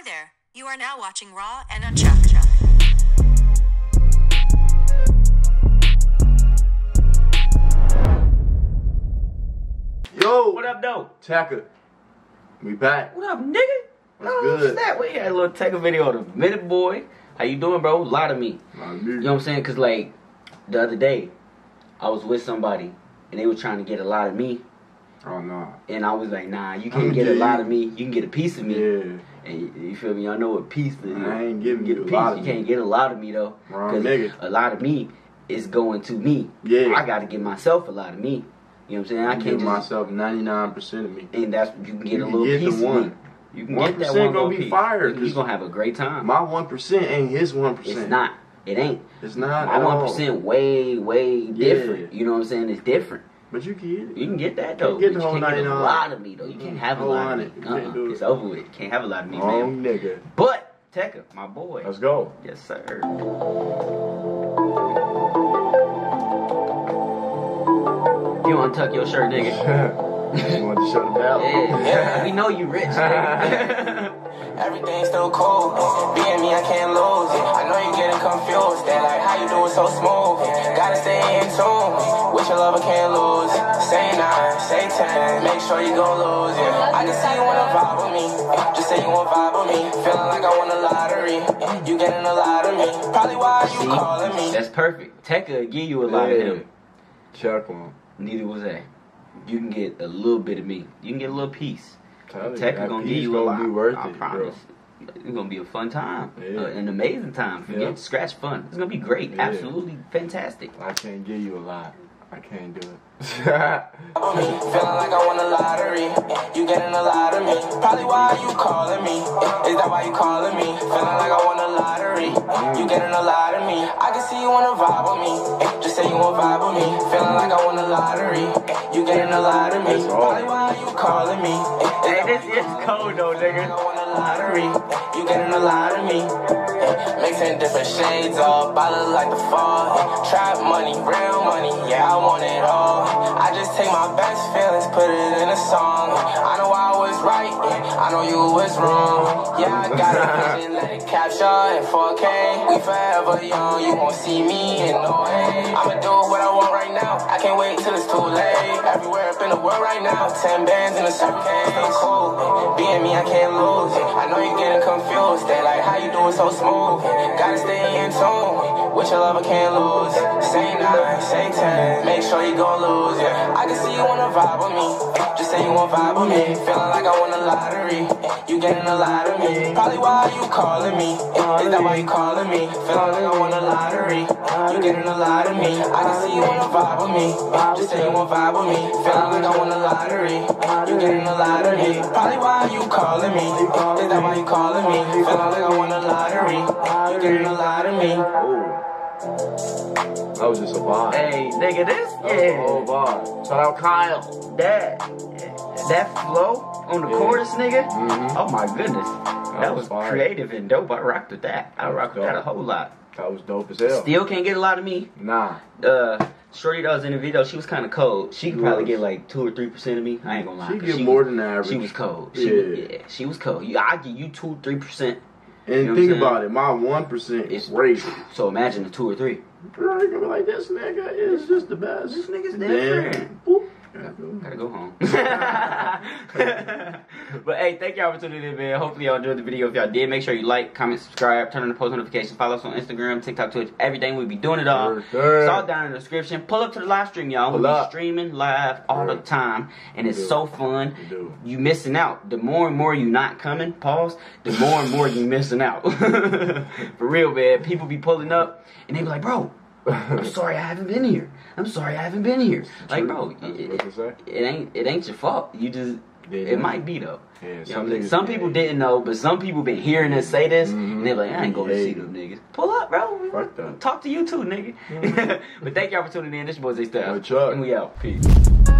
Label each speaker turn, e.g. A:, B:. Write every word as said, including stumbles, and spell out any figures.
A: Hi there. You are now watching Raw and Unchuck.
B: Yo,
C: what up, though?
B: Tecca, we back.
C: What up, nigga?
B: What's
C: oh,
B: good?
C: That? We had a little Tecca video of the minute boy. How you doing, bro? A lot of me.
B: Lot of me.
C: You know what I'm saying? Cause like the other day, I was with somebody and they were trying to get a lot of me.
B: Oh no.
C: And I was like, nah, you can't get a lot of me. You can get a piece of me.
B: Yeah.
C: And you, you feel me? I know what piece is.
B: I ain't giving
C: you
B: you
C: get
B: a lot
C: piece.
B: of
C: You
B: me.
C: can't get a lot of me though.
B: Wrong
C: Cause
B: nigga.
C: a lot of me is going to me.
B: Yeah.
C: I gotta give myself a lot of me. You know what I'm saying? I can't
B: give
C: just,
B: myself ninety-nine percent of me.
C: and that's you can get
B: You
C: a
B: can
C: little
B: get the
C: piece of
B: one.
C: me. You can
B: one
C: get that
B: percent
C: one
B: gonna
C: little
B: be
C: piece.
B: fired.
C: You gonna have a great time.
B: My one percent ain't his one percent.
C: It's not. It ain't.
B: It's not.
C: My one percent way, way different.
B: Yeah.
C: You know what I'm saying? It's different.
B: But you can get it.
C: You can get that though.
B: You can get
C: but
B: the whole
C: you can't get a
B: ninety-nine.
C: lot of me though. You can't have a
B: Whole
C: lot of me.
B: hundred. You can't
C: Uh-uh.
B: do it.
C: It's over with. You can't have a lot of me,
B: Wrong
C: man.
B: nigga.
C: But Tecca, my boy.
B: Let's go.
C: Yes, sir. You untuck your shirt, nigga.
B: You want to show the bell?
C: Yeah, yeah. We know you rich, nigga.
D: Everything's still cool. Being me, I can't lose. I know you're getting confused. They're like, how you do it so smooth? Gotta stay in tune. With your lover, can't lose. Say nine, say ten. Make sure you gon' lose. Yeah. I can see you wanna vibe with me. Just say you wanna vibe with me. Feeling like I won the lottery. You getting a lot of me. Probably why you
C: See,
D: calling me.
C: that's perfect. Tecca give you a lot of him.
B: Chuck one.
C: Neither was that. You can get a little bit of me. You can get a little piece.
B: Tell you,
C: Tecca
B: that
C: gonna
B: piece
C: give you a
B: gonna
C: lot.
B: be worth
C: I
B: it,
C: promise. It's gonna be a fun time,
B: Yeah.
C: uh, an amazing time. Forget
B: Yeah.
C: scratch fun. It's gonna be great.
B: Yeah.
C: Absolutely fantastic.
B: I can't give you a lot. I can't do it.
D: Feeling like I won the lottery. You getting a lot of me. Probably why you calling me. Is that why you calling me? Feeling like I won the lottery. You getting a lot of me. I can see you wanna vibe with me. Just say you wanna vibe with me. Feeling like I won the lottery. You getting a lot of me. Probably why you calling me.
C: Hey, this is cold though, nigga.
D: I won the lottery. You getting a lot of me. Mixing different shades up. I look like the fall. Trap money, real money. Yeah, I want it all. I just take my best feelings, put it in a song. I know I was right, I know you was wrong. Yeah, I got a vision, let it capture in four K. We forever young, you won't see me in no way. I'ma do what I want right now, I can't wait till it's too late. Everywhere up in the world right now, ten bands in a suitcase. So cool, being me, I can't lose. I know you're getting confused, they like how you do it so smooth. Gotta stay in tune, with your lover can't lose. Say nine, say ten, make sure you gon' lose, yeah. I can see you wanna vibe with me. Just say you wanna vibe with me. Feeling like I won the lottery. You getting a lot of me. Probably why you calling me. Is that why you calling me? Feeling like I won the lottery. You getting a lot of me. I can see you wanna vibe with me. Just say you wanna vibe with me. Feeling like I won the lottery. You getting a lot of me. Probably why you calling me. Is that why you calling me? Feeling like I won the lottery. You getting a lot of me.
B: That was just a vibe.
C: Hey, nigga, this
B: That was a
C: yeah.
B: whole vibe. Shout out Kyle.
C: That that flow on the
B: Yeah.
C: chorus, nigga.
B: Mhm.
C: Oh my goodness, that,
B: was
C: was
B: fire.
C: creative and dope. I rocked with that. I
B: That was
C: rocked with that a
B: dope.
C: whole lot.
B: That was dope as hell.
C: Still can't get a lot of me.
B: Nah.
C: Uh, Shorty that was in the video, she was kind of cold. She could
B: She
C: probably
B: was.
C: get like two or three percent of me. I ain't gonna lie.
B: She
C: 'cause
B: get
C: she
B: more
C: was,
B: than the average.
C: She was cold. She
B: Yeah.
C: was, yeah, she was cold. You, I give you two, three percent.
B: And
C: You know
B: think
C: what I'm
B: about it, my one percent is crazy.
C: So imagine the two or three.
B: Bro, you gonna be like, this nigga is just the best.
C: This nigga's
B: Damn.
C: different.
B: Boop.
C: Gotta go home. But hey, thank y'all for tuning in, man. Hopefully y'all enjoyed the video. If y'all did, make sure you like, comment, subscribe, turn on the post notifications, follow us on Instagram, TikTok, Twitch, everything. We be doing it all.
B: Sure, sure.
C: It's all down in the description. Pull up to the live stream, y'all.
B: Pull
C: We'll be
B: up.
C: streaming live all
B: Sure.
C: the time, and it's
B: do.
C: so fun.
B: We do.
C: You missing out. The more and more you not coming, pause, the more and more you missing out. For real, man. People be pulling up, and they be like, bro, I'm sorry I haven't been here. I'm sorry I haven't been here. Like, bro,
B: That's
C: it,
B: what they say.
C: it ain't it ain't your fault. You just
B: Yeah,
C: it
B: yeah.
C: might be though.
B: Yeah,
C: You know
B: some
C: what I'm saying?
B: niggas-
C: Some
B: yeah,
C: people
B: yeah.
C: didn't know, but some people been hearing us say this,
B: Mhm.
C: and they're like, I ain't going to
B: Yeah.
C: see them niggas. Pull up, bro. We
B: Fuck that.
C: Talk to you too, nigga. But thank y'all for tuning in. This your boy Zay Styles.
B: Yo, Chuck.
C: And we out. Peace.